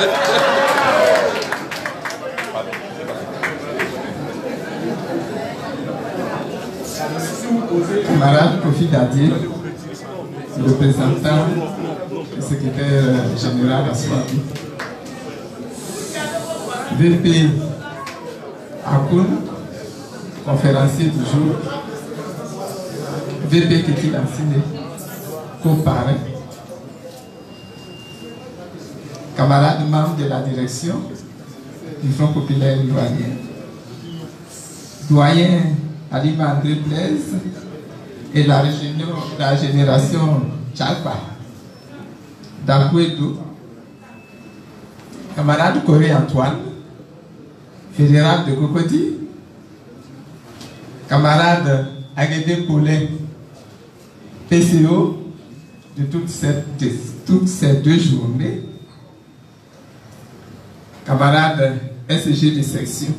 Camarade Kofi Dadié, représentant du secrétaire général à Swati. VP Akoun, conférencier du jour. VP Kiki Lansine, co-parrain. Camarades membres de la direction du Front populaire ivoirien. Doyen Alima André Blaise et la génération Tchalpa d'Agouedou. Camarade Corée Antoine, fédéral de Cocody. Camarade Aguedé Paulin, PCO de toutes ces 2 journées. Camarades SG de section.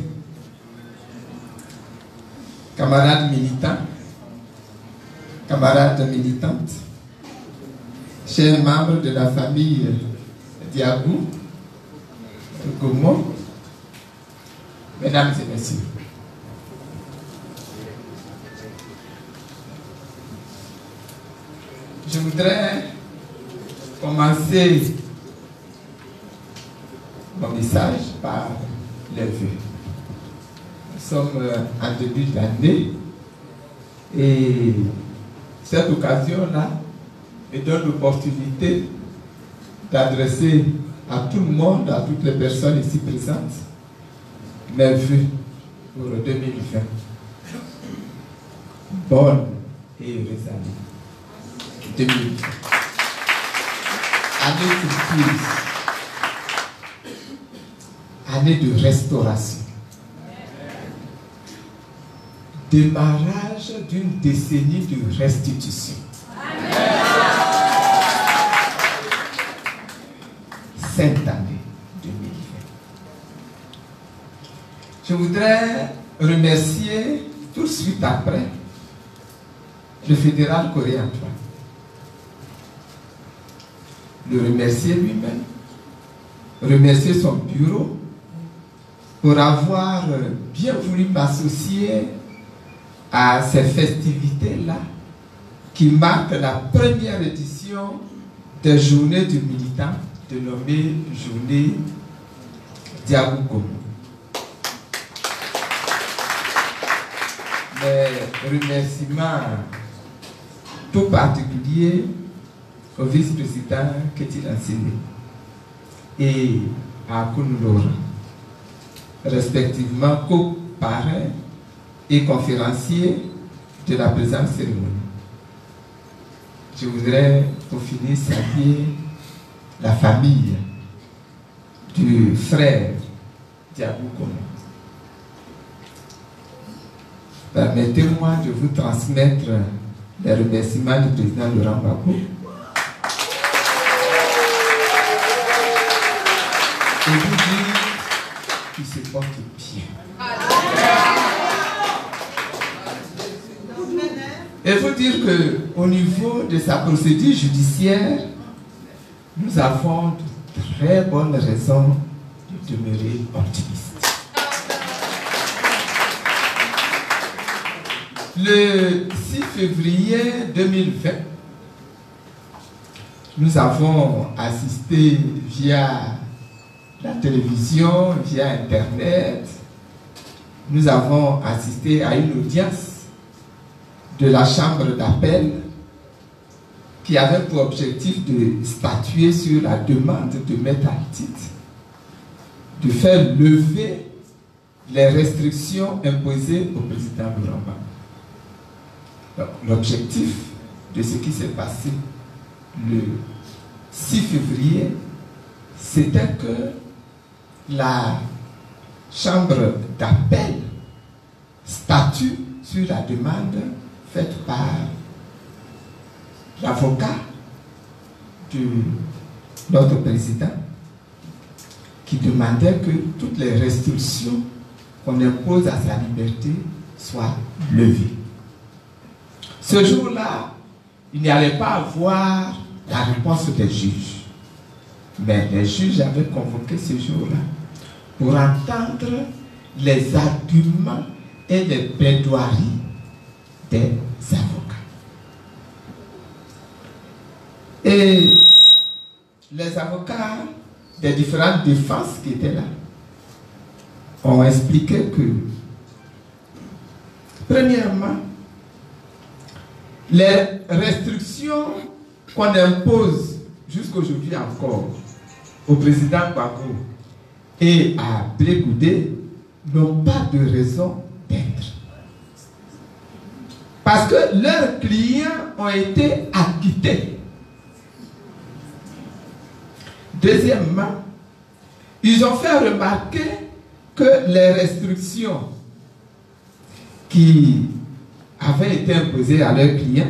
Camarades militants, camarades militantes, chers membres de la famille Diabou, Gomo, mesdames et messieurs. Je voudrais commencer mon message par les vœux. Nous sommes en début d'année et cette occasion-là me donne l'opportunité d'adresser à tout le monde, à toutes les personnes ici présentes, mes vœux pour 2020. Bonne et heureuse année 2020. Année surprise. Année de restauration. Démarrage d'une décennie de restitution. Cette année 2020. Je voudrais remercier tout de suite après le fédéral Corée Antoine. Le remercier lui-même, remercier son bureau pour avoir bien voulu m'associer à ces festivités-là qui marquent la première édition des Journées du militant dénommée Journée Diabou Gomo. Mes remerciements tout particuliers au vice-président Keti Lansine et à Kounoulora, respectivement co-parrain et conférencier de la présente cérémonie. Je voudrais pour finir saluer la famille du frère Diabou Gomo. Permettez-moi de vous transmettre les remerciements du président Laurent Gbagbo et vous dire qu'il se porte bien. Et vous dire qu'au niveau de sa procédure judiciaire, nous avons de très bonnes raisons de demeurer optimistes. Le 6 février 2020, nous avons assisté via la télévision, via Internet, nous avons assisté à une audience de la chambre d'appel qui avait pour objectif de statuer sur la demande de Maître Altit de faire lever les restrictions imposées au président Laurent Gbagbo. L'objectif de ce qui s'est passé le 6 février, c'était que la chambre d'appel statue sur la demande faite par l'avocat de notre président qui demandait que toutes les restrictions qu'on impose à sa liberté soient levées. Ce jour-là, il n'y allait pas avoir la réponse des juges. Mais les juges avaient convoqué ce jour-là pour entendre les arguments et les plaidoiries des avocats. Et les avocats des différentes défenses qui étaient là ont expliqué que, premièrement, les restrictions qu'on impose jusqu'aujourd'hui encore au président Gbagbo et à Blé Goudé n'ont pas de raison d'être. Parce que leurs clients ont été acquittés. Deuxièmement, ils ont fait remarquer que les restrictions qui avaient été imposées à leurs clients,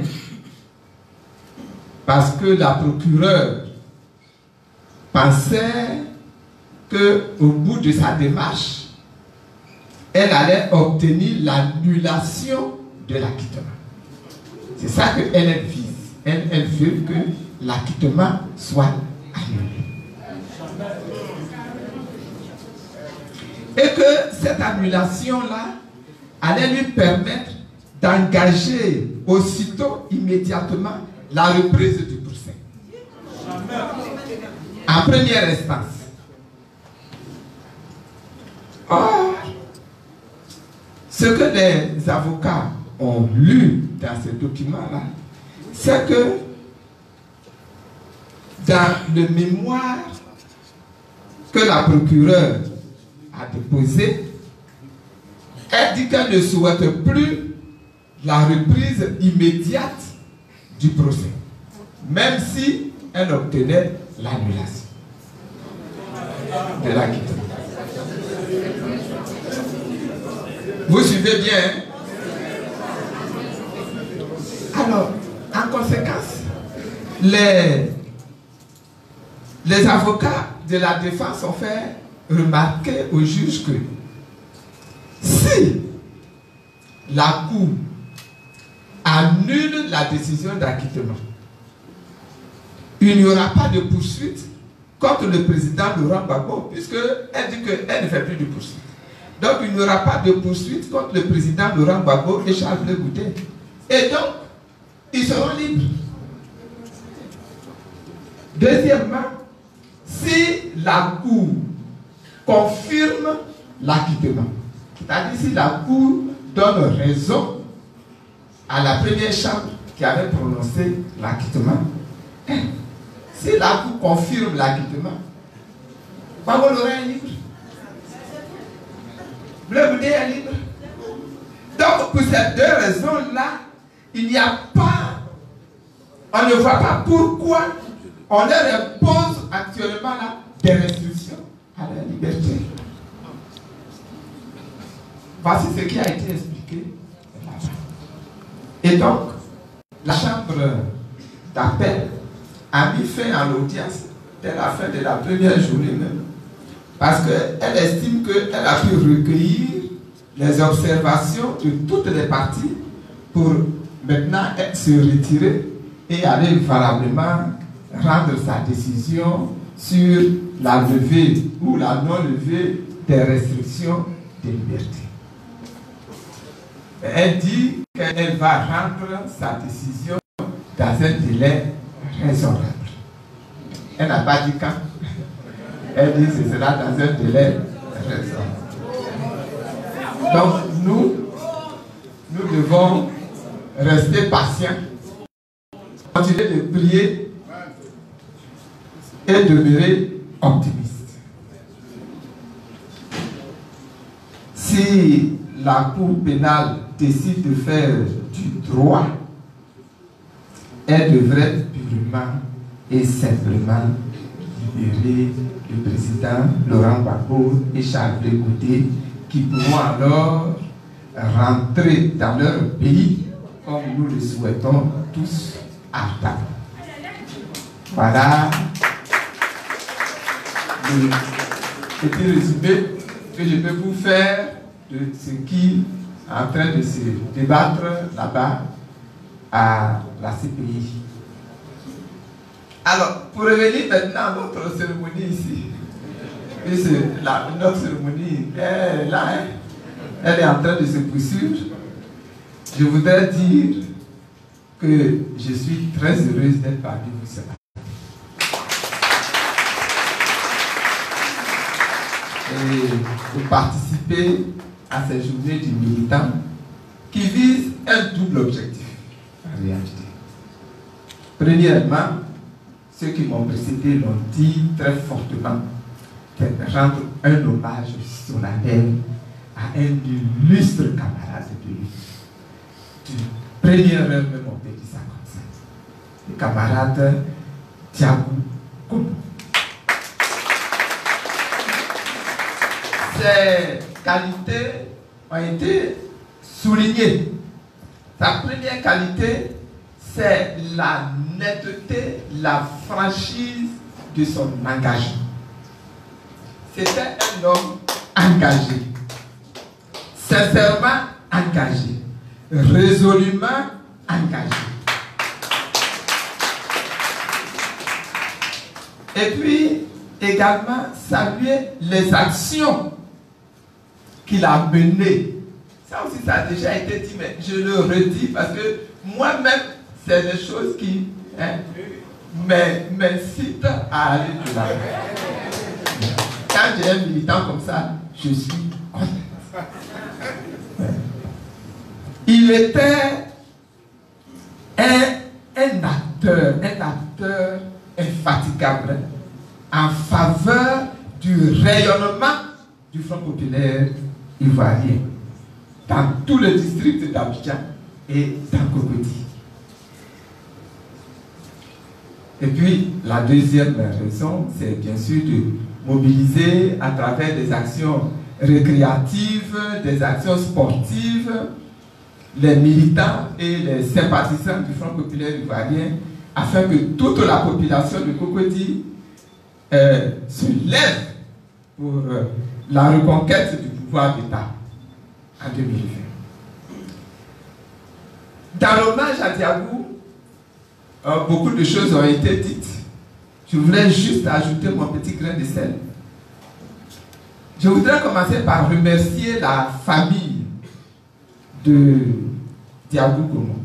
parce que la procureure pensait qu'au bout de sa démarche, elle allait obtenir l'annulation de l'acquittement. C'est ça qu'elle vise. Elle veut que l'acquittement soit annulé. Et que cette annulation-là allait lui permettre d'engager aussitôt, immédiatement, la reprise du procès. En première instance. Or, ce que les avocats ont lu dans ce document-là, c'est que dans le mémoire que la procureure a déposé, elle dit qu'elle ne souhaite plus la reprise immédiate du procès, même si elle obtenait l'annulation de l'acquittement. Vous suivez bien, hein? Alors, en conséquence, les avocats de la défense ont fait remarquer au juge que si la Cour annule la décision d'acquittement, il n'y aura pas de poursuite contre le président Laurent Gbagbo, puisqu'elle dit qu'elle ne fait plus de poursuite. Donc, il n'y aura pas de poursuite contre le président Laurent Gbagbo et Charles Blé Goudé. Et donc, ils seront libres. Deuxièmement, si la Cour confirme l'acquittement, c'est-à-dire si la Cour donne raison à la première chambre qui avait prononcé l'acquittement, si la Cour confirme l'acquittement, Gbagbo est libre. Blé Goudé est libre. Donc, pour ces deux raisons-là, il n'y a pas, on ne voit pas pourquoi on leur impose actuellement là, des restrictions à la liberté. Voici ce qui a été expliqué là-bas. Et donc, la chambre d'appel a mis fin à l'audience dès la fin de la première journée même. Parce qu'elle estime qu'elle a pu recueillir les observations de toutes les parties pour maintenant se retirer et aller valablement rendre sa décision sur la levée ou la non-levée des restrictions de liberté. Elle dit qu'elle va rendre sa décision dans un délai raisonnable. Elle n'a pas dit quand. Elle dit que ce sera dans un délai raisonnable. Donc nous devons rester patients, continuer de prier et demeurer optimistes. Si la Cour pénale décide de faire du droit, elle devrait purement et simplement libérer le président Laurent Gbagbo et Charles Blé Goudé, qui pourront alors rentrer dans leur pays comme nous le souhaitons tous à temps. Voilà le petit résumé que je peux vous faire de ce qui est en train de se débattre là-bas à la CPI. Alors, pour revenir maintenant à notre cérémonie ici, notre cérémonie est là, hein? Elle est en train de se poursuivre. Je voudrais dire que je suis très heureuse d'être parmi vous ce matin. Et de participer à ces journées du militant qui visent un double objectif en réalité. Premièrement, ceux qui m'ont précédé l'ont dit très fortement, de rendre un hommage solennel à un illustre camarade de lui. Du premier heure même, on peut dire ça comme ça. Le camarade Diabou Gomo. Ses qualités ont été soulignées. Sa première qualité, c'est la netteté, la franchise de son engagement. C'était un homme engagé, sincèrement engagé, résolument engagé. Et puis, également, saluer les actions qu'il a menées. Ça aussi, ça a déjà été dit, mais je le redis parce que moi-même, c'est des choses qui m'incitent à aller de l'avant. Quand j'ai un militant comme ça, je suis content. Il était un acteur infatigable en faveur du rayonnement du Front populaire ivoirien dans tout le district d'Abidjan et dans Cocody. Et puis, la deuxième raison, c'est bien sûr de mobiliser à travers des actions récréatives, des actions sportives, les militants et les sympathisants du Front populaire ivoirien afin que toute la population de Cocody se lève pour la reconquête du pouvoir d'État en 2020. Dans l'hommage à Diabou, beaucoup de choses ont été dites. Je voulais juste ajouter mon petit grain de sel. Je voudrais commencer par remercier la famille de Diabou Gomo.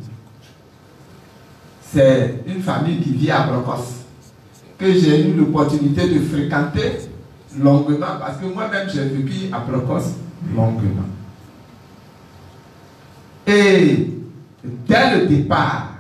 C'est une famille qui vit à Brocos, que j'ai eu l'opportunité de fréquenter longuement, parce que moi-même j'ai vécu à Brocos longuement. Et dès le départ,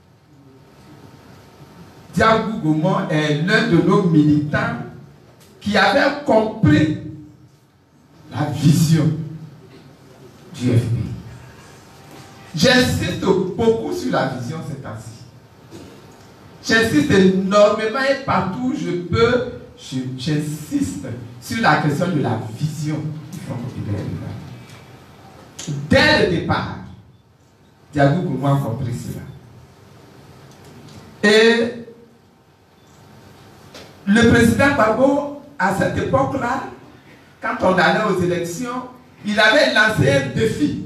Diabou Gomo est l'un de nos militants qui avait compris la vision du FPI. J'insiste beaucoup sur la vision cette temps-ci. J'insiste énormément et partout où je peux, j'insiste sur la question de la vision du Front populaire ivoirien. Dès le départ, Diabou Gomo a compris cela. Et le président Gbagbo, à cette époque-là, quand on allait aux élections, il avait lancé un défi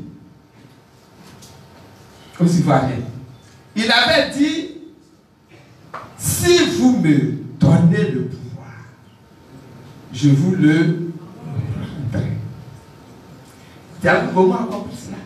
aux Ivoiriens. Il avait dit, si vous me donnez le pouvoir, je vous le rendrai. Diabou Gomo a compris cela.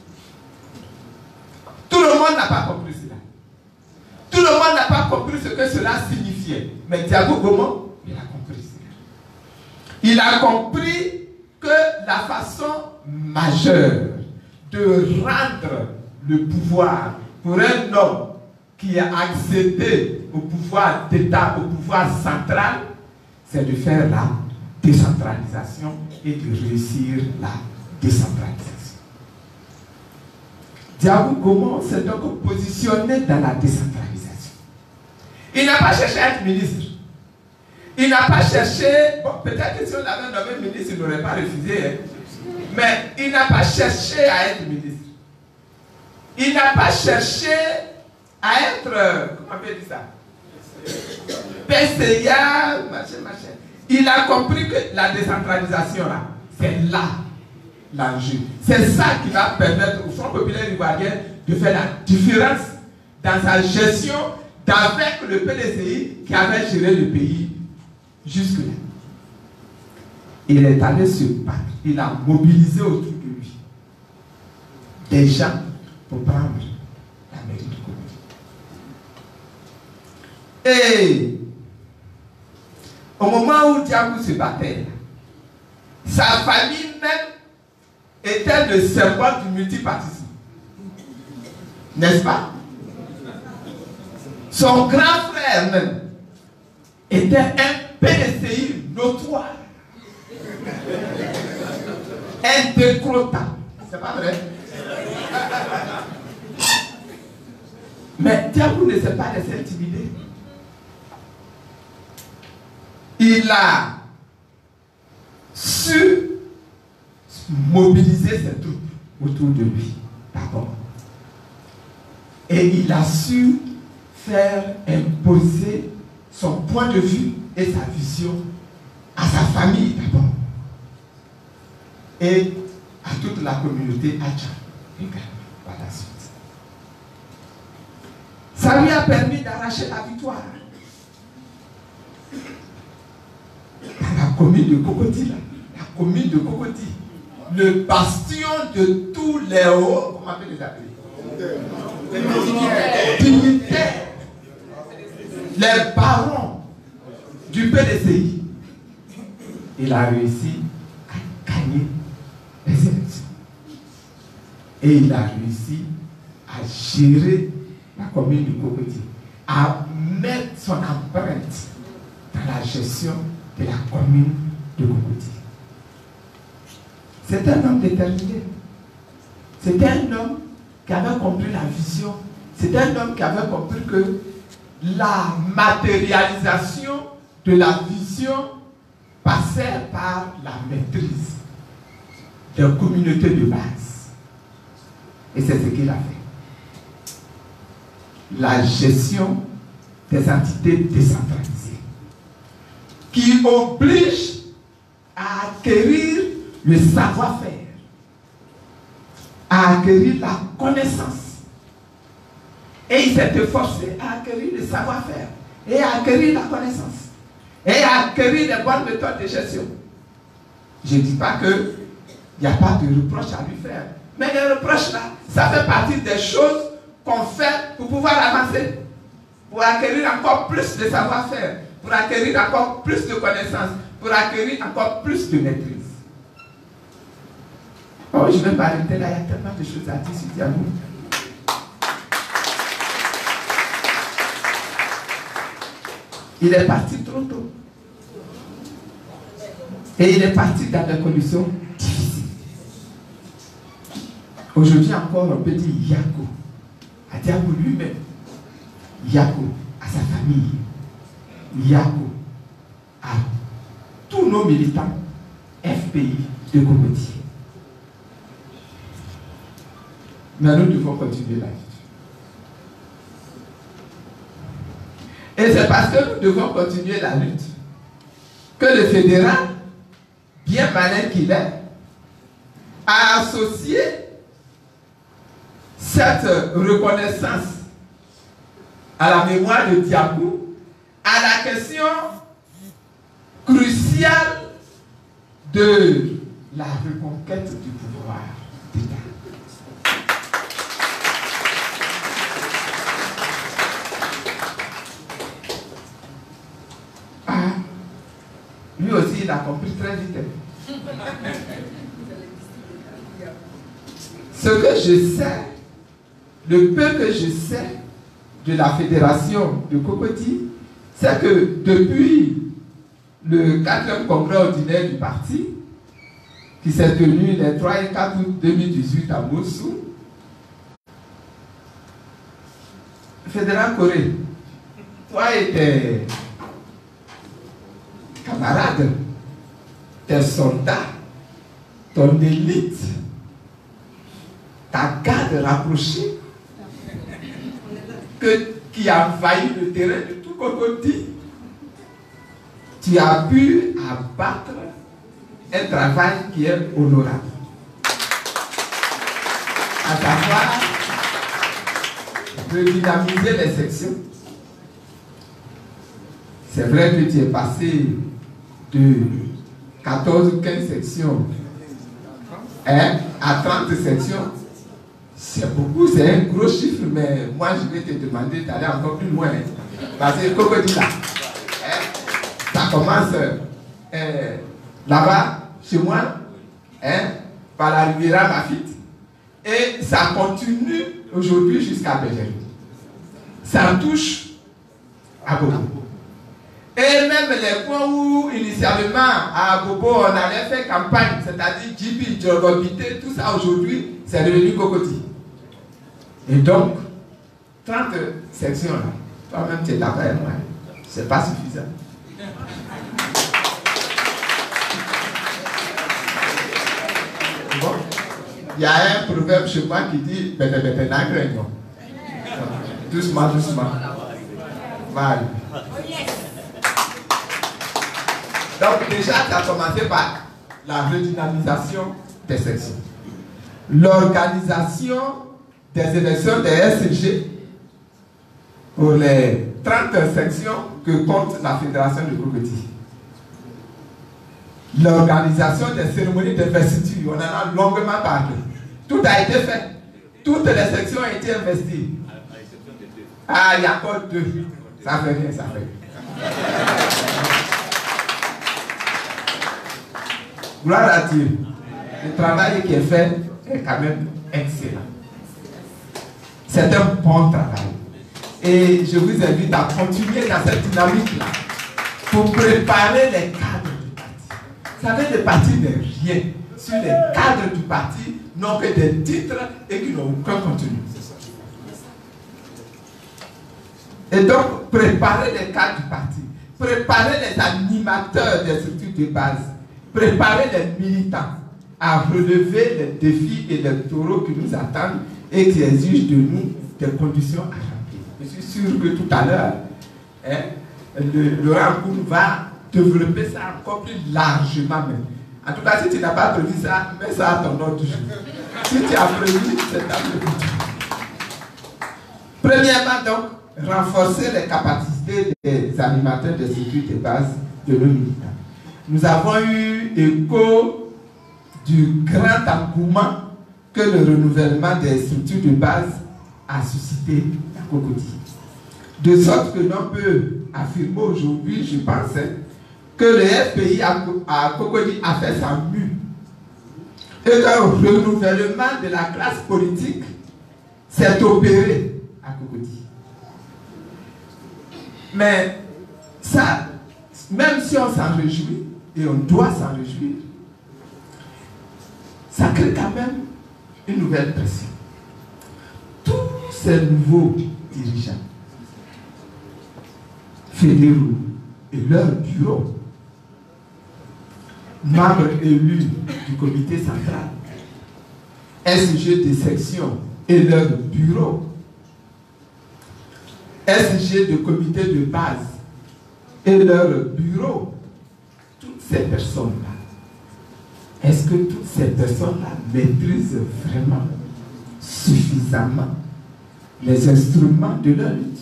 Tout le monde n'a pas compris cela. Tout le monde n'a pas compris ce que cela signifiait. Mais Diabou Gomo, il a compris cela. Il a compris que la façon majeure de rendre le pouvoir pour un homme qui a accédé au pouvoir d'État, au pouvoir central, c'est de faire la décentralisation et de réussir la décentralisation. Diabou Gomo s'est donc positionné dans la décentralisation. Il n'a pas cherché à être ministre. Il n'a pas cherché, bon, peut-être que si on l'avait nommé ministre, il n'aurait pas refusé, hein. Mais il n'a pas cherché à être ministre. Il n'a pas cherché à être, comment on peut dire ça, PCA, machin. Il a compris que la décentralisation, là, c'est là l'enjeu. C'est ça qui va permettre au Front populaire ivoirien de faire la différence dans sa gestion d'avec le PDCI qui avait géré le pays jusque-là. Il est allé se battre, il a mobilisé autour de lui des gens pour prendre la mairie de Cocody. Et au moment où Diakou se battait, sa famille même était le symbole du multipartisme. N'est-ce pas? Son grand frère même était un PDCI notoire. Indécrottable. C'est pas vrai? Mais Diakou ne s'est pas laissé intimider. Il a su mobiliser ses troupes autour de lui, d'abord. Et il a su faire imposer son point de vue et sa vision à sa famille d'abord. Et à toute la communauté Adja également par la suite. Ça lui a permis d'arracher la victoire. Dans la commune de Cocody, la commune de Cocody, le bastion de tous les hauts, comment on peut les appeler? Dignitaires, les barons du PDCI. Il a réussi à gagner les élections. Et il a réussi à gérer la commune de Cocody, à mettre son empreinte dans la gestion de la commune de Cocody. C'est un homme déterminé. C'est un homme qui avait compris la vision. C'est un homme qui avait compris que la matérialisation de la vision passait par la maîtrise des communautés de base. Et c'est ce qu'il a fait. La gestion des entités décentralisées qui oblige à acquérir le savoir-faire, à acquérir la connaissance. Et il s'est efforcé à acquérir le savoir-faire et à acquérir la connaissance et à acquérir les bonnes méthodes de gestion. Je ne dis pas qu'il n'y a pas de reproche à lui faire, mais les reproches là, ça fait partie des choses qu'on fait pour pouvoir avancer, pour acquérir encore plus de savoir-faire, pour acquérir encore plus de connaissances, pour acquérir encore plus de maîtrise. Oh, je ne vais pas arrêter là, il y a tellement de choses à dire sur Diakou. Il est parti trop tôt. Et il est parti dans des conditions difficiles. Aujourd'hui encore, on peut dire Yako. À Diakou lui-même. Yako à sa famille. Yako à tous nos militants FPI de Cocody. Mais nous devons continuer la lutte. Et c'est parce que nous devons continuer la lutte que le fédéral, bien malin qu'il est, a associé cette reconnaissance à la mémoire de Diakou à la question cruciale de la reconquête du pouvoir d'État. Lui aussi, il a compris très vite. Ce que je sais, le peu que je sais de la fédération de Cocody, c'est que depuis le 4e congrès ordinaire du parti, qui s'est tenu les 3 et 4 août 2018 à Mossoul, Fédéral Corée, toi et tes camarades, tes soldats, ton élite, ta garde rapprochée, qui a envahi le terrain de tout Cocody, tu as pu abattre un travail qui est honorable. À savoir, redynamiser les sections, C'est vrai que tu es passé de 14 ou 15 sections à 30 sections. C'est beaucoup, c'est un gros chiffre, mais moi je vais te demander d'aller encore plus loin. Parce que Cocody là, ça commence là-bas, chez moi, par la Riviera Mafite, et ça continue aujourd'hui jusqu'à Bergerie. Ça touche à Bobo. Et même les points où initialement à Bobo on allait faire campagne, c'est-à-dire Djibi, Djogobité, tout ça aujourd'hui, c'est devenu Cocody. Et donc, 30 sections là, toi-même tu es d'accord avec moi, c'est pas suffisant. Bon, il y a un proverbe chez moi qui dit doucement, doucement. Mal. Donc déjà, tu as commencé par la redynamisation des sections. L'organisation des élections des SCG pour les 30 sections que compte la Fédération de Cocody. L'organisation des cérémonies d'investiture, on en a longuement parlé. Tout a été fait. Toutes les sections ont été investies. Ah, il y a encore 2. Ça fait rien, ça fait rien. Gloire à Dieu. Le travail qui est fait est quand même excellent. C'est un bon travail. Et je vous invite à continuer dans cette dynamique-là pour préparer les cadres du parti. Vous savez, le parti n'est rien. Sur les cadres du parti n'ont que des titres et qui n'ont aucun contenu. Et donc, préparer les cadres du parti, préparer les animateurs des structures de base, préparer les militants à relever les défis électoraux qui nous attendent et qui exigent de nous des conditions à remplir. Je suis sûr que tout à l'heure, Laurent Koun va développer ça encore plus largement même. En tout cas, si tu n'as pas prévu ça, mets ça à ton ordre du jour. Si tu as prévu, c'est à prévu. Premièrement, donc, renforcer les capacités des animateurs des structures de base de nos militants. Nous avons eu écho du grand engouement que le renouvellement des structures de base a suscité à Cocody. De sorte que l'on peut affirmer aujourd'hui, je pense, que le FPI à Cocody a fait sa mue et qu'un renouvellement de la classe politique s'est opéré à Cocody. Mais ça, même si on s'en réjouit, et on doit s'en réjouir, ça crée quand même une nouvelle pression. Tous ces nouveaux dirigeants fédéraux et leurs bureaux, membres élus du comité central, SG de section et leurs bureaux, SG de comité de base et leurs bureaux, toutes ces personnes-là, est-ce que toutes ces personnes-là maîtrisent vraiment suffisamment les instruments de leur lutte?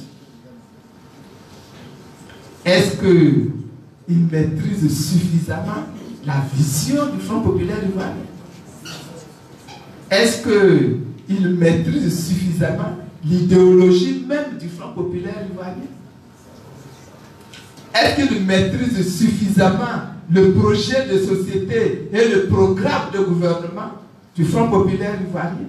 Est-ce qu'ils maîtrisent suffisamment la vision du Front populaire ivoirien? Est-ce qu'ils maîtrisent suffisamment l'idéologie même du Front populaire ivoirien? Est-ce qu'ils maîtrisent suffisamment le projet de société et le programme de gouvernement du Front populaire ivoirien?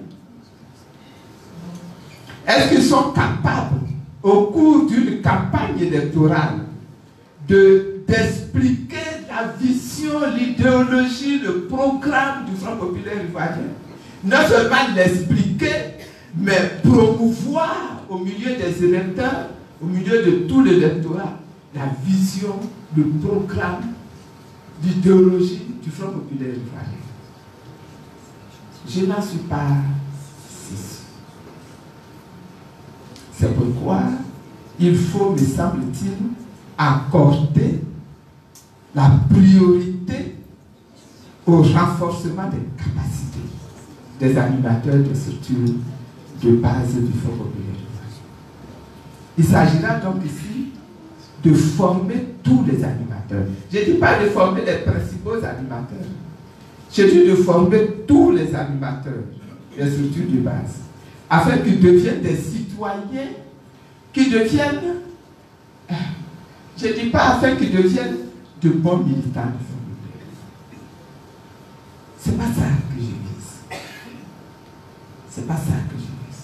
Est-ce qu'ils sont capables, au cours d'une campagne électorale, d'expliquer la vision, l'idéologie, le programme du Front populaire ivoirien? Non seulement l'expliquer, mais promouvoir au milieu des électeurs, au milieu de tout l'électorat, la vision, le programme, l'idéologie du Front populaire ivoirien. Je n'en suis pas si sûr. C'est pourquoi il faut, me semble-t-il, accorder la priorité au renforcement des capacités des animateurs de structures de base du Front populaire ivoirien. Il s'agira donc ici de former tous les animateurs. Je ne dis pas de former les principaux animateurs. Je dis de former tous les animateurs, les structures de base, afin qu'ils deviennent des citoyens, qu'ils deviennent, je ne dis pas afin qu'ils deviennent de bons militants de famille. Ce n'est pas ça que je vise. Ce n'est pas ça que je vise.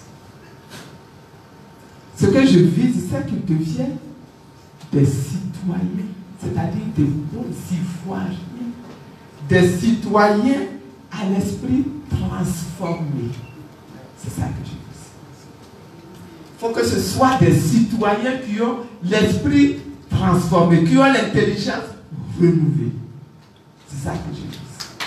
Ce que je vise, c'est qu'ils deviennent des citoyens, c'est-à-dire des bons ivoiriens, des citoyens à l'esprit transformé. C'est ça que je vise. Il faut que ce soit des citoyens qui ont l'esprit transformé, qui ont l'intelligence renouvelée. C'est ça que je vise.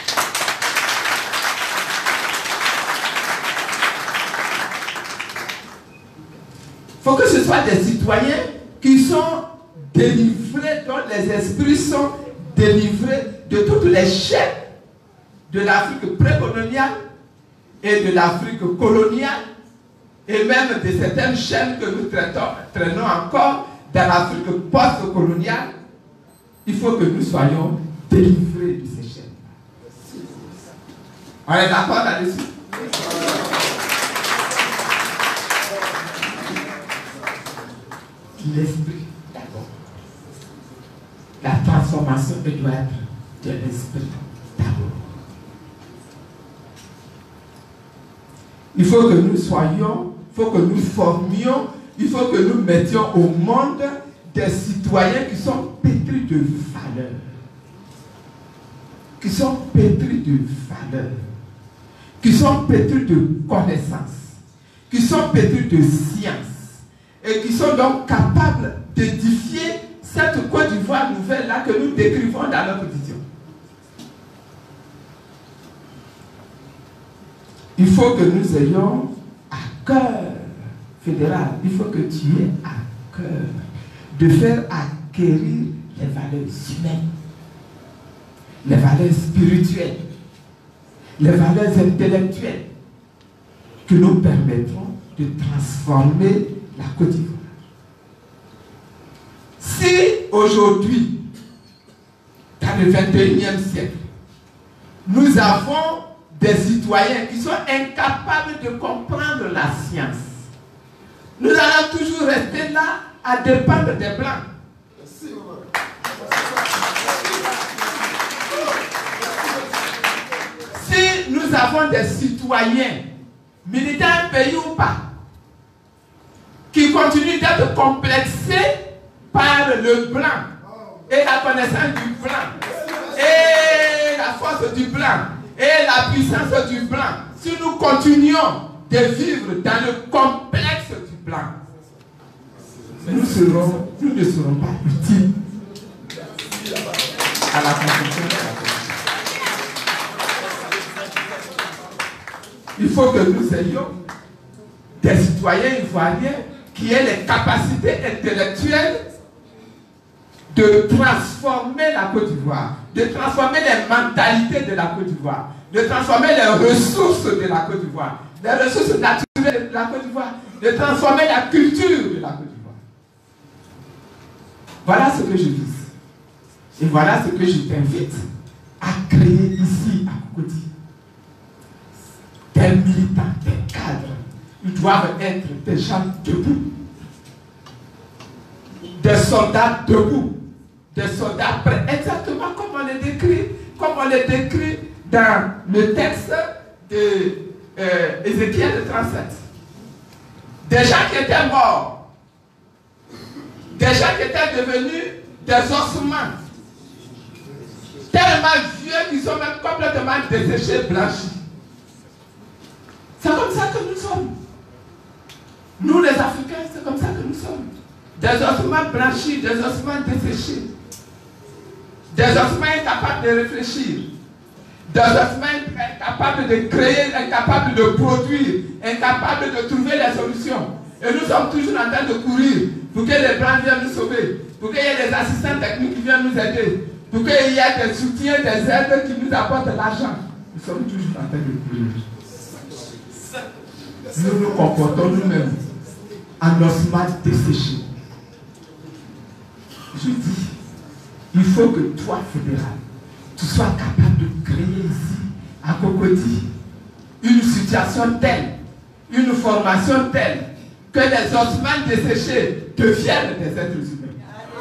Il faut que ce soit des citoyens qui sont délivrés, dont les esprits sont délivrés de toutes les chaînes de l'Afrique précoloniale et de l'Afrique coloniale, et même de certaines chaînes que nous traînons encore dans l'Afrique post-coloniale. Il faut que nous soyons délivrés de ces chaînes. On est d'accord là-dessus? L'esprit, d'abord. La transformation doit être de l'esprit, d'abord. Il faut que nous soyons, il faut que nous formions, il faut que nous mettions au monde des citoyens qui sont pétris de valeurs. Qui sont pétris de valeurs. Qui sont pétris de connaissances. Qui sont pétris de science. Et qui sont donc capables d'édifier cette Côte d'Ivoire nouvelle-là que nous décrivons dans notre vision. Il faut que nous ayons à cœur, fédéral, il faut que tu aies à cœur de faire acquérir les valeurs humaines, les valeurs spirituelles, les valeurs intellectuelles que nous permettront de transformer la Côte d'Ivoire. Si aujourd'hui, dans le 21e siècle, nous avons des citoyens qui sont incapables de comprendre la science, nous allons toujours rester là à dépendre des Blancs. Si nous avons des citoyens, militants d'un pays ou pas, qui continuent d'être complexés par le blanc et la connaissance du blanc et la force du blanc et la puissance du blanc, si nous continuons de vivre dans le complexe du blanc, nous ne serons pas utiles à la construction de la Côte. Il faut que nous ayons des citoyens ivoiriens qui aient les capacités intellectuelles de transformer la Côte d'Ivoire, de transformer les mentalités de la Côte d'Ivoire, de transformer les ressources de la Côte d'Ivoire, les ressources naturelles de la Côte d'Ivoire, de transformer la culture de la Côte d'Ivoire. Voilà ce que je vise. Et voilà ce que je t'invite à créer ici à Cocody. Des militants, des cadres, ils doivent être des gens debout. Des soldats debout. Des soldats prêts, exactement comme on les décrit dans le texte d'Ézéchiel 37. Des gens qui étaient morts. Des gens qui étaient devenus des ossements. Tellement vieux qu'ils sont même complètement desséchés, blanchis. C'est comme ça que nous sommes. Nous les Africains, c'est comme ça que nous sommes. Des ossements blanchis, des ossements desséchés. Des ossements incapables de réfléchir. Des ossements incapables de créer, incapables de produire, incapables de trouver les solutions. Et nous sommes toujours en train de courir pour que les Blancs viennent nous sauver, pour qu'il y ait des assistants techniques qui viennent nous aider, pour qu'il y ait des soutiens, des aides qui nous apportent l'argent. Nous sommes toujours en train de courir. Nous nous comportons nous-mêmes en ossements desséchés. je dis, il faut que toi, fédéral, tu sois capable de créer ici, à Cocody, une situation telle, une formation telle, que les ossements desséchés deviennent des êtres humains.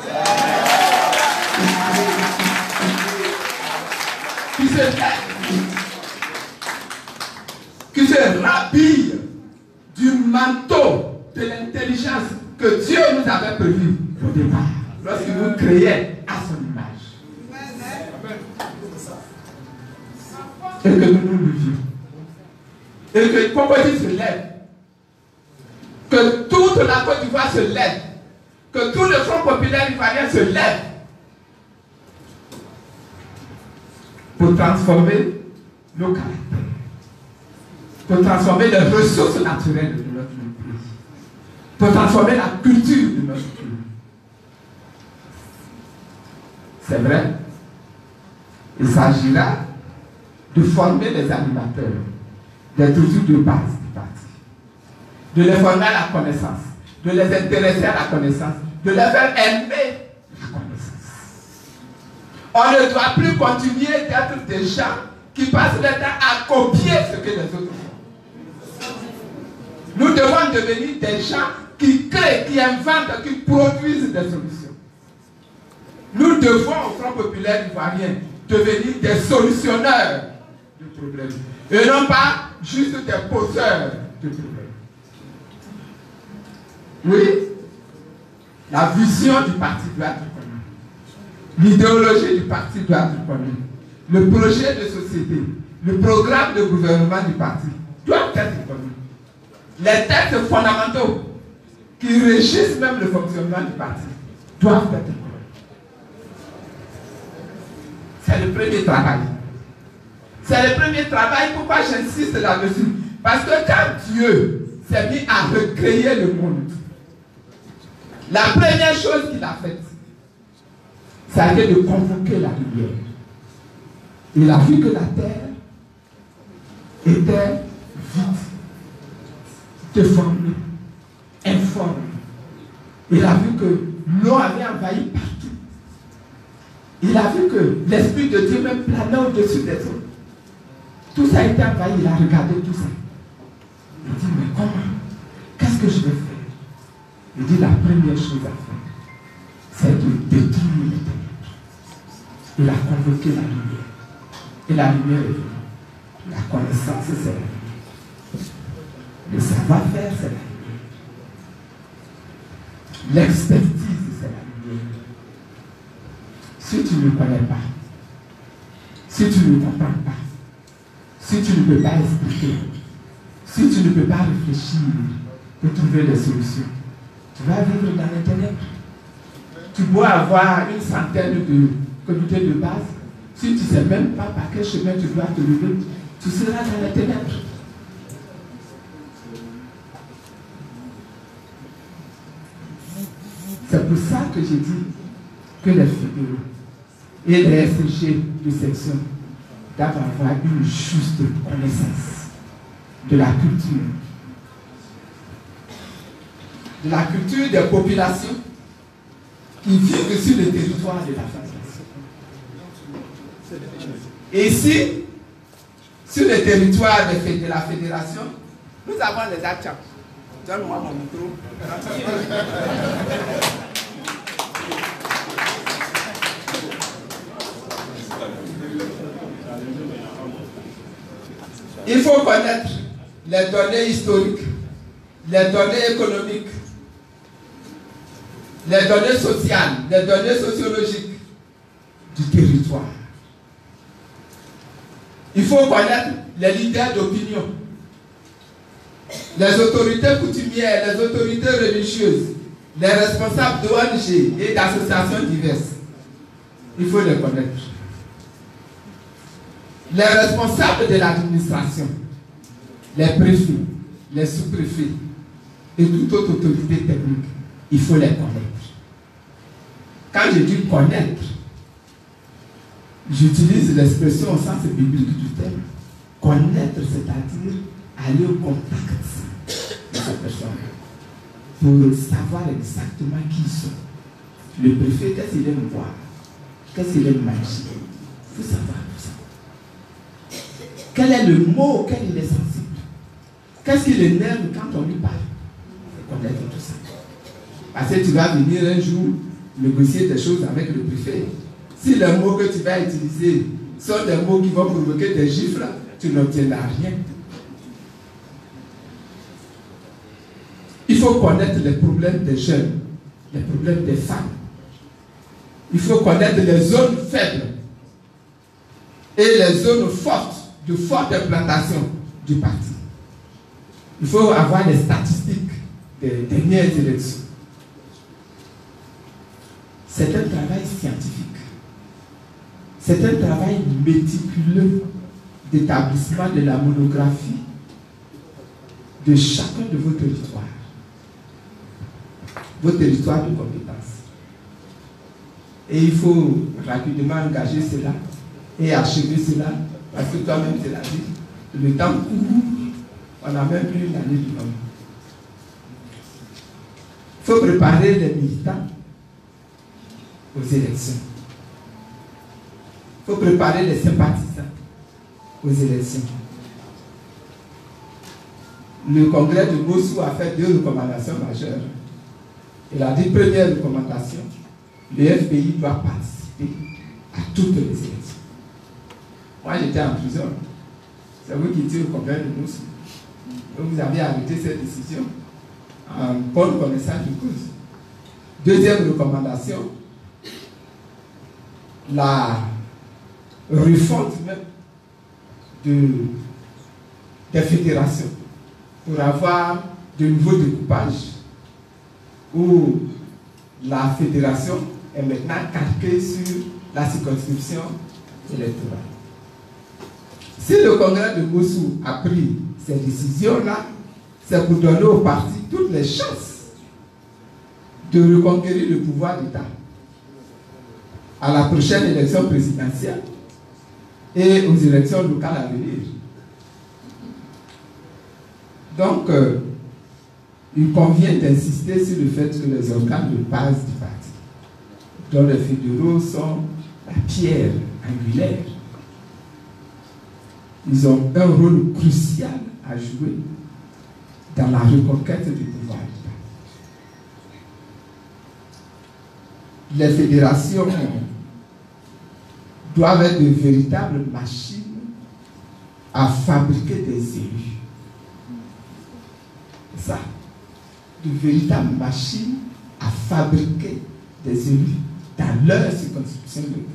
Qui se rhabillent du manteau de l'intelligence que Dieu nous avait prévu au départ, lorsqu'il nous créait à son image. Et que nous nous levions. Et que Cocody se lève. Que toute la Côte d'Ivoire se lève. Que tout le Front populaire ivoirien se lève. Pour transformer nos caractères. Pour transformer les ressources naturelles de notre pays. Pour transformer la culture de notre pays. C'est vrai. Il s'agira de former les animateurs des structures de base du parti. De les former à la connaissance. De les intéresser à la connaissance. De les faire aimer la connaissance. On ne doit plus continuer d'être des gens qui passent le temps à copier ce que les autres font. Nous devons devenir des gens qui créent, qui inventent, qui produisent des solutions. Nous devons, au Front populaire ivoirien, devenir des solutionneurs de problèmes. Et non pas juste des poseurs de problèmes. Oui, la vision du parti doit être connue. L'idéologie du parti doit être connue. Le projet de société, le programme de gouvernement du parti doit être connu. Les textes fondamentaux qui régissent même le fonctionnement du parti doivent être connus. C'est le premier travail. C'est le premier travail. Pourquoi j'insiste là-dessus? Parce que quand Dieu s'est mis à recréer le monde, la première chose qu'il a faite, ça a été de convoquer la lumière. Il a vu que la terre était vide, déformée, informe. Il a vu que l'eau avait envahi partout. Il a vu que l'Esprit de Dieu même planait au-dessus des eaux. Tout ça a été envahi, il a regardé tout ça. Il dit, mais comment? Qu'est-ce que je vais faire? Il dit, la première chose à faire, c'est de détruire les ténèbres. Il a convoqué la lumière. Et la lumière est venue. La connaissance, c'est la lumière. Le savoir-faire, c'est la lumière. L'expertise, c'est la lumière. Si tu ne connais pas, si tu ne comprends pas, si tu ne peux pas expliquer, si tu ne peux pas réfléchir pour trouver des solutions, tu vas vivre dans les ténèbres. Tu dois avoir une centaine de comités de base. Si tu ne sais même pas par quel chemin tu dois te lever, tu seras dans les ténèbres. C'est pour ça que j'ai dit que les fédéraux et les SG de section doivent avoir une juste connaissance de la culture. De la culture des populations qui vivent sur le territoire de la fédération. Et ici, sur le territoire de la fédération, nous avons les Acham. Donne-moi mon micro. Il faut connaître les données historiques, les données économiques, les données sociales, les données sociologiques du territoire. Il faut connaître les leaders d'opinion, les autorités coutumières, les autorités religieuses, les responsables d'ONG et d'associations diverses. Il faut les connaître. Les responsables de l'administration, les préfets, les sous-préfets et toute autre autorité technique, il faut les connaître. Quand je dis connaître, j'utilise l'expression au sens biblique du terme. Connaître, c'est-à-dire aller au contact de ces personnes pour savoir exactement qui ils sont, Le préfet, qu'est-ce qu'il aime voir? Qu'est-ce qu'il aime manger? Il faut savoir tout ça. Quel est le mot auquel il est sensible? Qu'est-ce qui l'énerve quand on lui parle? Il faut connaître tout ça. Parce que tu vas venir un jour négocier des choses avec le préfet. Si les mots que tu vas utiliser sont des mots qui vont provoquer des gifles, tu n'obtiendras rien. Il faut connaître les problèmes des jeunes, les problèmes des femmes. Il faut connaître les zones faibles et les zones fortes, de forte implantation du parti. Il faut avoir les statistiques des dernières élections. C'est un travail scientifique. C'est un travail méticuleux d'établissement de la monographie de chacun de vos territoires de compétences. Et il faut rapidement engager cela et achever cela, parce que toi-même tu l'as dit, le temps court, on n'a même plus une année du moment. Il faut préparer les militants aux élections. Il faut préparer les sympathisants aux élections. Le congrès de Moscou a fait 2 recommandations majeures. Il a dit, première recommandation, le FPI doit participer à toutes les élections. Moi, j'étais en prison. C'est vous qui étiez au congrès de Moscou. Vous avez arrêté cette décision en bonne connaissance de cause. Deuxième recommandation, la refonte même des fédérations pour avoir de nouveaux découpages où la fédération est maintenant calquée sur la circonscription électorale. Si le congrès de Moscou a pris ces décisions-là, c'est pour donner au parti toutes les chances de reconquérir le pouvoir d'État à la prochaine élection présidentielle et aux élections locales à venir. Donc, il convient d'insister sur le fait que les organes de base du parti, dont les fédéraux sont la pierre angulaire, ils ont un rôle crucial à jouer dans la reconquête du pouvoir d'État. Les fédérations doivent être de véritables machines à fabriquer des élus. C'est ça. De véritables machines à fabriquer des élus dans leur circonscription électorale.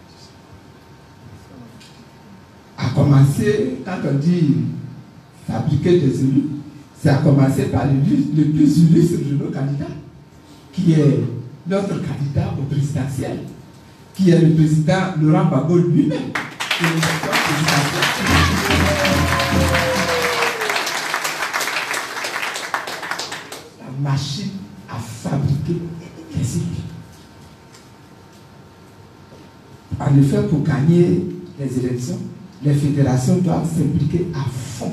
À commencer, quand on dit fabriquer des élus, c'est à commencer par le plus illustre de nos candidats, qui est notre candidat au présidentiel, qui est le président Laurent Gbagbo lui-même. La machine à fabriquer des élus. En effet, pour gagner les élections, les fédérations doivent s'impliquer à fond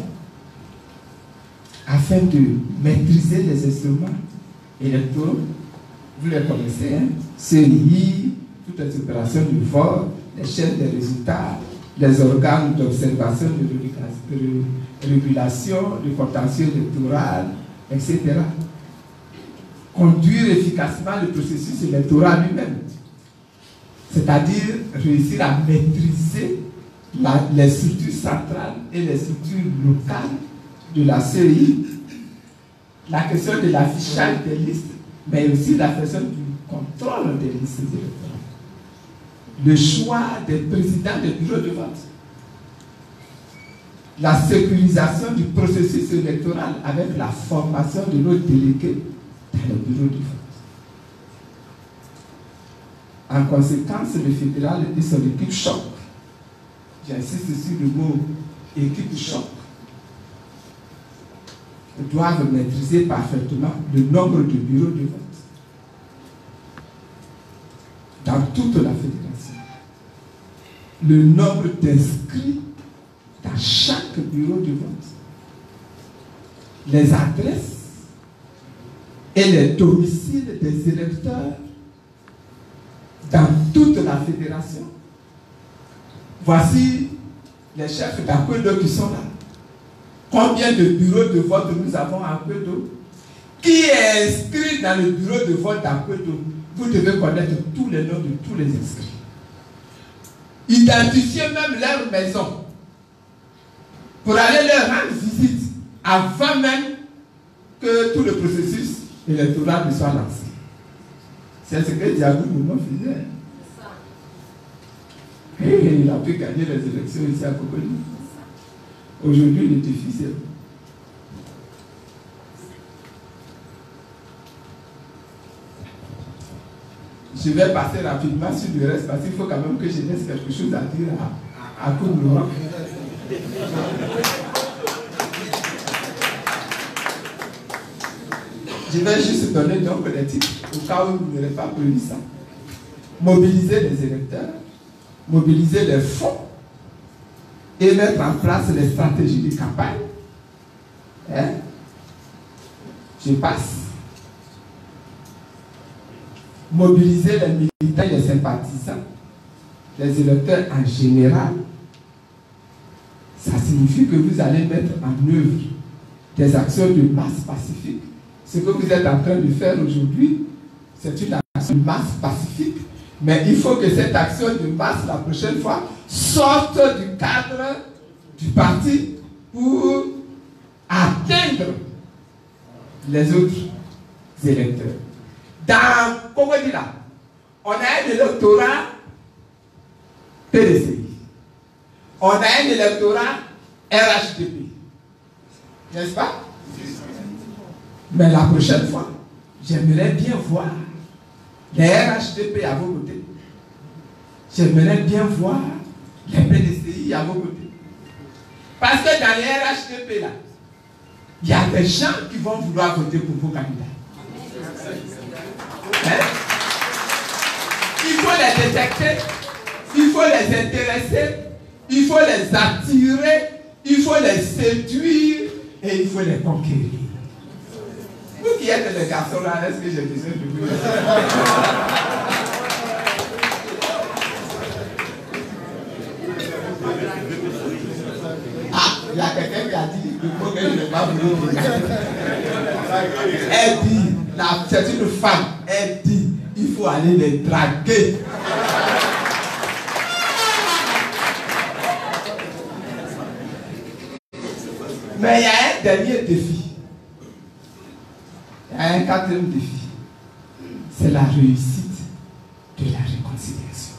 afin de maîtriser les instruments électoraux. Vous les connaissez, hein? CEI, toutes les opérations du vote, les chaînes des résultats, les organes d'observation, de régulation, de contentieux électoral, etc. Conduire efficacement le processus électoral lui-même. C'est-à-dire réussir à maîtriser les structures centrales et les structures locales de la CEI, la question de l'affichage des listes, mais aussi la question du contrôle des listes électorales. Le choix des présidents des bureaux de vote. La sécurisation du processus électoral avec la formation de nos délégués dans les bureaux de vote. En conséquence, le fédéral et son équipe choc, j'insiste sur le mot équipe choc, doivent maîtriser parfaitement le nombre de bureaux de vote dans toute la fédération, le nombre d'inscrits dans chaque bureau de vote, les adresses et les domiciles des électeurs dans toute la fédération. Voici les chefs d'Akwedo qui sont là. Combien de bureaux de vote nous avons à Akwedo? Qui est inscrit dans le bureau de vote d'Akwedo? Vous devez connaître tous les noms de tous les inscrits. Identifier même leur maison pour aller leur rendre visite avant même que tout le processus électoral ne soit lancé. C'est ce que Diagou Moumou faisait. Et il a pu gagner les élections ici à Cocody. Aujourd'hui, le défi, c'est je vais passer rapidement sur le reste parce qu'il faut quand même que je laisse quelque chose à dire à Koumou. Je vais juste donner donc les titres au cas où vous n'aurez pas prévu ça. Mobiliser les électeurs, mobiliser les fonds et mettre en place les stratégies de campagne. Hein? Je passe. Mobiliser les militants et les sympathisants, les électeurs en général. Ça signifie que vous allez mettre en œuvre des actions de masse pacifique. Ce que vous êtes en train de faire aujourd'hui, c'est une action de masse pacifique, mais il faut que cette action de masse, la prochaine fois, sorte du cadre du parti pour atteindre les autres électeurs. Dans Cocody là, on a un électorat PDCI. On a un électorat RHDP. N'est-ce pas? Mais la prochaine fois, j'aimerais bien voir les RHDP à vos côtés. J'aimerais bien voir les PDCI à vos côtés. Parce que dans les RHDP là, il y a des gens qui vont vouloir voter pour vos candidats. Hein? Il faut les détecter, il faut les intéresser, il faut les attirer, il faut les séduire et il faut les conquérir. Vous qui êtes les garçons là, est-ce que j'ai besoin de vous? Ah, il y a quelqu'un qui a dit le mot que je n'ai pas voulu. Elle dit, c'est une femme, elle dit, il faut aller les draguer. Mais il y a un dernier défi. Il y a un quatrième défi. C'est la réussite de la réconciliation.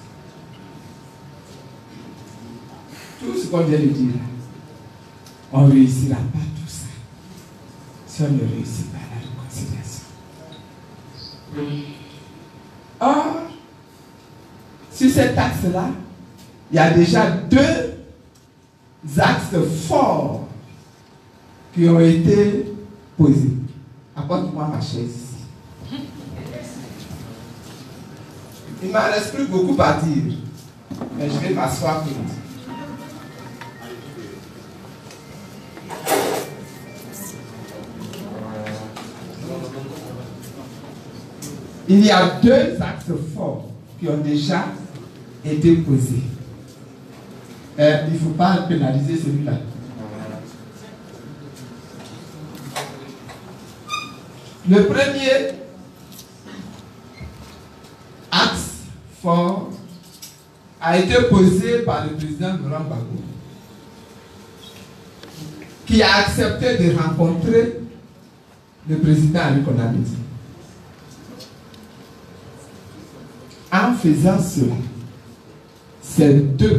Tout ce qu'on vient de dire, on ne réussira pas tout ça si on ne réussit pas la réconciliation. Or, sur cet axe-là, il y a déjà deux axes forts qui ont été posés. Apporte-moi ma chaise ici. Il ne m'en reste plus beaucoup à dire, mais je vais m'asseoir pour vous. Il y a deux axes forts qui ont déjà été posés. Il ne faut pas pénaliser celui-là. Le premier axe fort a été posé par le président Laurent Gbagbo, qui a accepté de rencontrer le président Ali Konamidi. En faisant cela, ces deux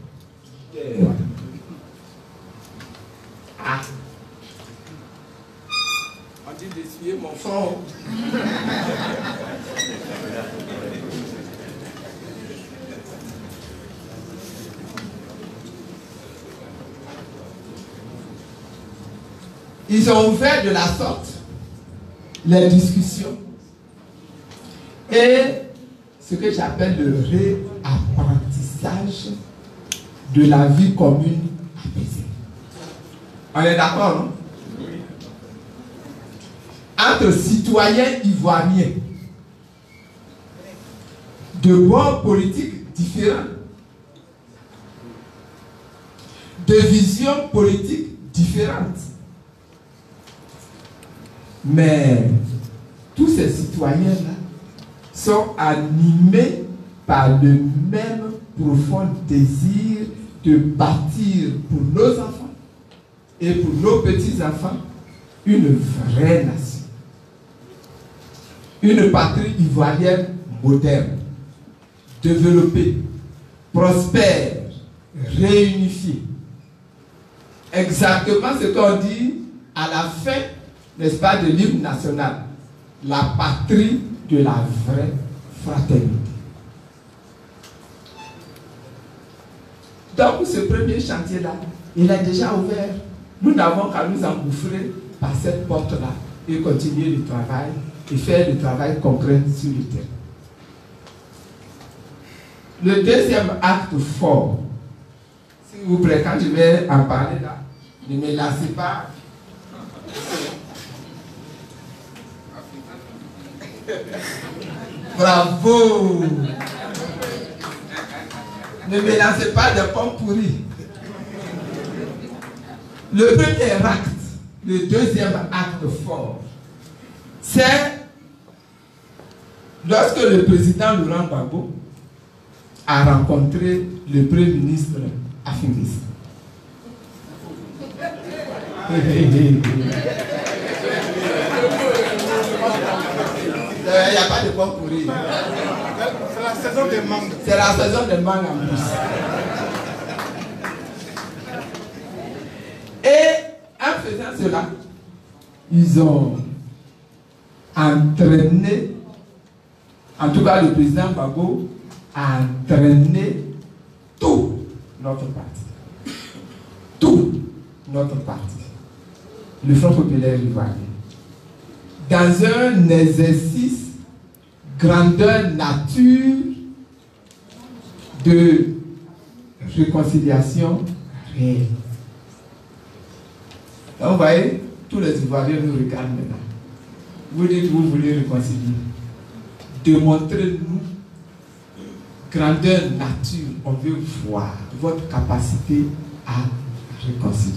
on dit d'essuyer mon front. Ils ont ouvert de la sorte les discussions et ce que j'appelle le réapprentissage de la vie commune apaisée. On est d'accord, non? Entre citoyens ivoiriens de bords politiques différents, de visions politiques différentes. Mais tous ces citoyens-là sont animés par le même profond désir de bâtir pour nos enfants et pour nos petits-enfants une vraie nation. Une patrie ivoirienne moderne, développée, prospère, réunifiée. Exactement ce qu'on dit à la fin, n'est-ce pas, de l'hymne national. La patrie de la vraie fraternité. Donc, ce premier chantier-là, il est déjà ouvert. Nous n'avons qu'à nous engouffrer par cette porte-là et continuer le travail et faire le travail concret sur le terrain. Le deuxième acte fort, s'il vous plaît, quand je vais en parler là, ne me lassez pas. Bravo! Ne me lancez pas de pommes pourries. Le premier acte, le deuxième acte fort, c'est lorsque le président Laurent Gbagbo a rencontré le premier ministre Afingis. Il n'y a pas de pommes pourries. C'est la saison des mangues. C'est la saison des mangues en plus. Et en faisant cela, ils ont entraîné, en tout cas le président Gbagbo a entraîné tout notre parti. Tout notre parti. Le Front populaire ivoirien. Dans un exercice grandeur nature de réconciliation réelle. Donc, vous voyez, tous les Ivoiriens nous regardent maintenant. Vous dites que vous voulez réconcilier. Démontrez-nous grandeur nature. On veut voir votre capacité à réconcilier.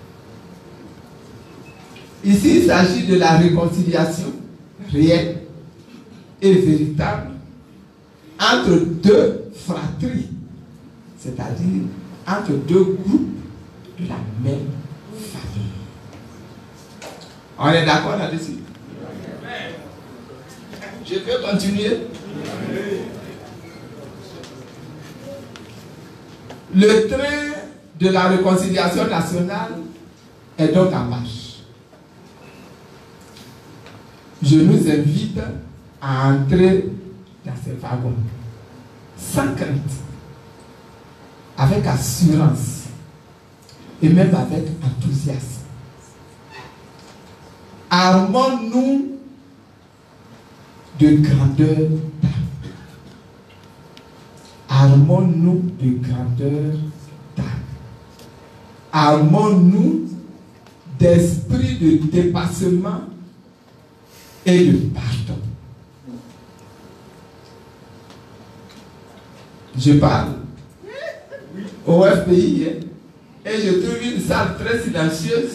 Ici, il s'agit de la réconciliation réelle et véritable entre deux fratries, c'est-à-dire entre deux groupes de la même famille. On est d'accord là-dessus? Je peux continuer? Le train de la réconciliation nationale est donc en marche. Je nous invite à entrer dans ces wagons sans crainte, avec assurance et même avec enthousiasme. Armons-nous de grandeur d'âme. Armons-nous de grandeur d'âme. Armons-nous d'esprit de dépassement et de pardon. Je parle au FPI et je trouve une salle très silencieuse.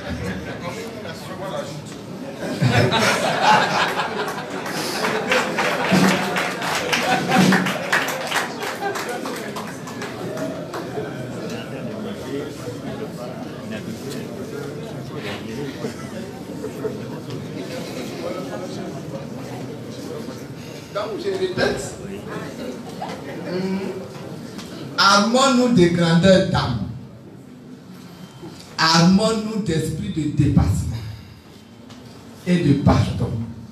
Donc je répète, armons-nous de grandeur d'âme, armons-nous d'esprit de dépassement et de pardon.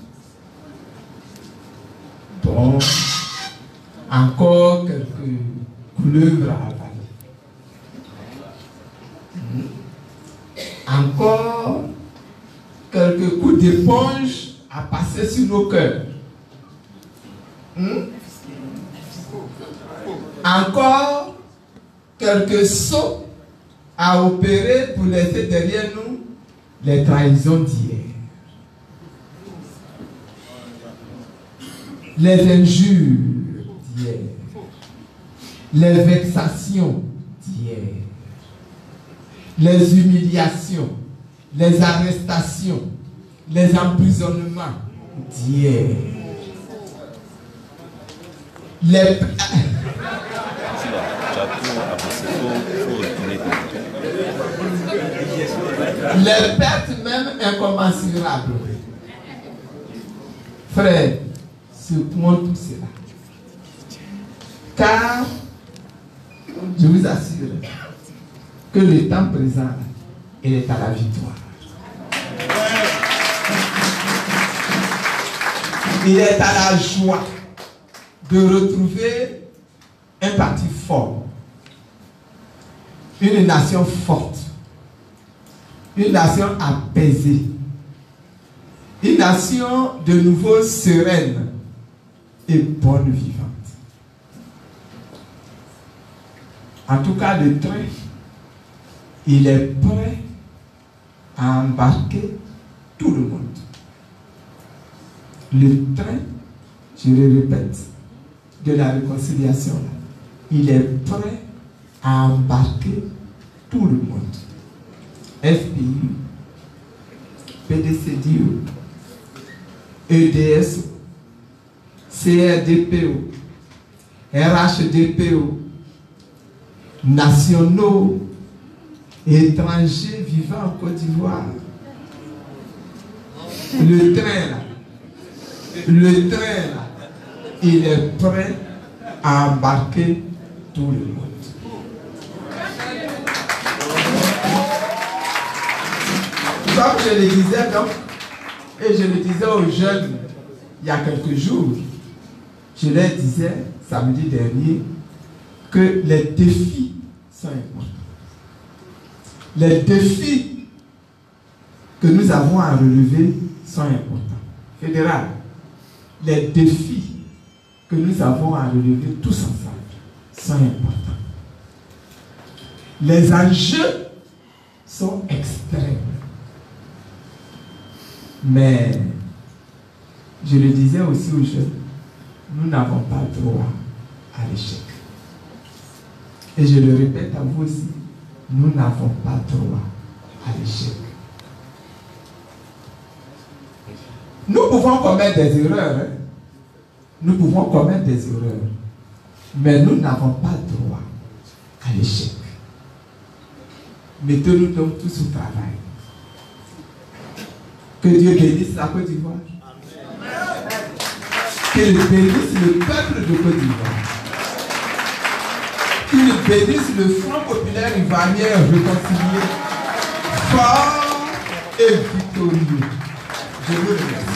Bon, encore quelques couleuvres à avaler. Encore quelques coups d'éponge à passer sur nos cœurs. Encore quelques sauts à opérer pour laisser derrière nous les trahisons d'hier, les injures d'hier. Les vexations d'hier. Les humiliations, les arrestations, les emprisonnements d'hier. Les pertes même incommensurables. Frère, secouons tout cela. Car, je vous assure que le temps présent, il est à la victoire. Il est à la joie de retrouver un parti fort, une nation forte, une nation apaisée, une nation de nouveau sereine et bonne vivante. En tout cas, le train, il est prêt à embarquer tout le monde. Le train, je le répète, de la réconciliation, il est prêt à embarquer tout le monde. FPI, PDCDO, EDS, CRDPO, RHDPO, nationaux, étrangers vivant en Côte d'Ivoire. Le train là, il est prêt à embarquer tout le monde. Comme je le disais donc, et je le disais aux jeunes il y a quelques jours, je leur disais samedi dernier que les défis sont importants. Les défis que nous avons à relever sont importants. Fédéral, les défis que nous avons à relever tous ensemble sont importants. Les enjeux sont extrêmes. Mais, je le disais aussi aux jeunes, nous n'avons pas droit à l'échec. Et je le répète à vous aussi, nous n'avons pas droit à l'échec. Nous pouvons commettre des erreurs. Hein? Nous pouvons commettre des erreurs. Mais nous n'avons pas droit à l'échec. Mettez-nous donc tous au travail. Que Dieu bénisse la Côte d'Ivoire. Qu'il bénisse le peuple de Côte d'Ivoire. Qu'il bénisse le Front populaire ivoirien réconcilié, fort et victorieux. Je vous remercie.